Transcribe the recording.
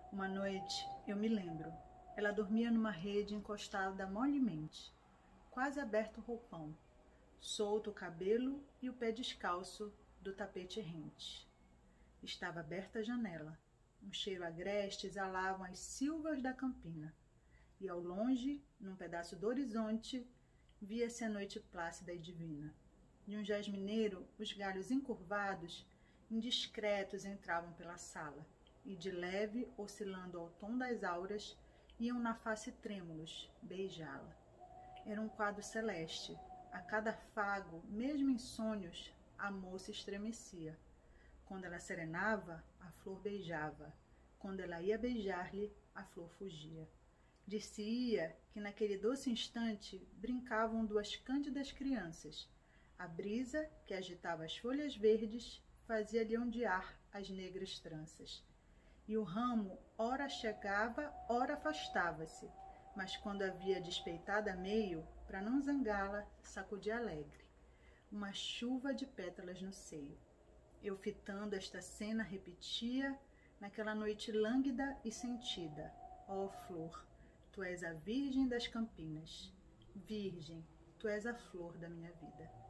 Uma noite, eu me lembro, ela dormia numa rede encostada mollemente, quase aberto o roupão, solto o cabelo e o pé descalço do tapete rente. Estava aberta a janela. Um cheiro agreste exalavam as silvas da campina. E ao longe, num pedaço do horizonte, via-se a noite plácida e divina. De um jasmineiro, os galhos encurvados, indiscretos, entravam pela sala, e de leve, oscilando ao tom das auras, iam na face trêmulos, beijá-la. Era um quadro celeste. A cada afago, mesmo em sonhos, a moça estremecia. Quando ela serenava, a flor beijava. Quando ela ia beijar-lhe, a flor fugia. Dir-se-ia que naquele doce instante brincavam duas cândidas crianças. A brisa, que agitava as folhas verdes, fazia-lhe ondear as negras tranças. E o ramo ora chegava, ora afastava-se, mas quando havia despeitada a meio, para não zangá-la, sacudia alegre. Uma chuva de pétalas no seio. Eu, fitando esta cena, repetia, naquela noite lânguida e sentida: ó flor, tu és a virgem das campinas. Virgem, tu és a flor da minha vida.